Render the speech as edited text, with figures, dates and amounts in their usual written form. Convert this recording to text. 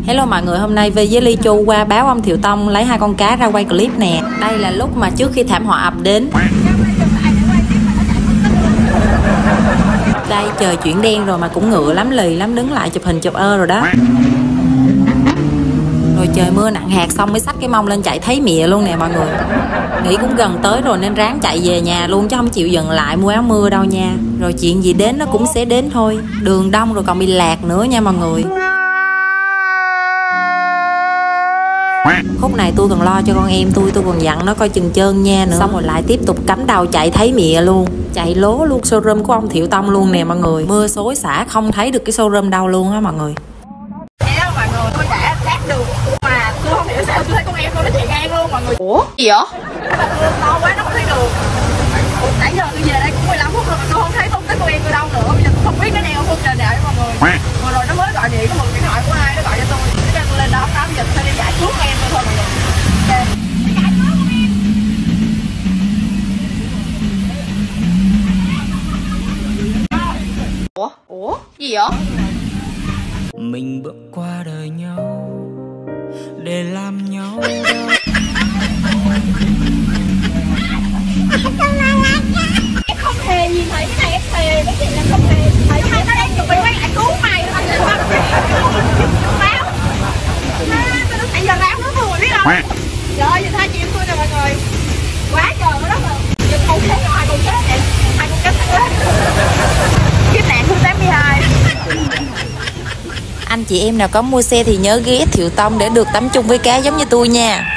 Hello mọi người, hôm nay Vi với Ly Chu qua báo ông Thiệu Tông lấy 2 con cá ra quay clip nè. Đây là lúc mà trước khi thảm họa ập đến. Đây trời chuyển đen rồi mà cũng ngựa lắm, lì lắm, đứng lại chụp hình chụp rồi đó. Rồi trời mưa nặng hạt xong mới xách cái mông lên chạy thấy mịa luôn nè mọi người. Nghĩ cũng gần tới rồi nên ráng chạy về nhà luôn chứ không chịu dừng lại mua áo mưa đâu nha. Rồi chuyện gì đến nó cũng sẽ đến thôi. Đường đông rồi còn bị lạc nữa nha mọi người. Khúc này tôi còn lo cho con em tôi còn dặn nó coi chừng trơn nha nữa. Xong rồi lại tiếp tục cắm đầu chạy thấy mịa luôn. Chạy lố luôn showroom của ông Thiệu Tông luôn nè mọi người. Mưa xối xả không thấy được cái showroom đâu luôn á mọi người. Vậy đó mọi người, tôi đã lát đường mà tôi không hiểu sao tôi thấy con em tôi nó chạy ngang luôn mọi người. Ủa? Gì vậy? Mưa to quá nó không thấy đường. Nãy giờ tôi về đây cũng 15 phút rồi mà tôi không thấy tung tích con em tôi đâu nữa. Bây giờ tôi không biết cái nào không trời đợi mọi người. Vừa rồi nó mới gọi điện có một điện thoại của ai nó gọi cho tôi. Cái tôi lên đó đó bây giờ tôi đi giải cứu em tôi thôi mọi người. Ủa? Gì vậy? Mình bước qua đời nhau để làm nhau Em không hề nhìn thấy cái này, em thề cái gì là không hề thấy. Hai nó đang chuẩn bị quay lại cứu mày rồi thành báo. Tôi sẽ giờ ráo nó vừa biết không? Trời ơi, nhìn hai chị em tôi nè mọi người. Quá trời nó rất là. Nhìn không thấy rồi, hai con chết vậy. Hai con chết chết. Kiếp nạn thứ 82. Anh chị em nào có mua xe thì nhớ ghé Thiệu Tông để được tắm chung với cá giống như tôi nha.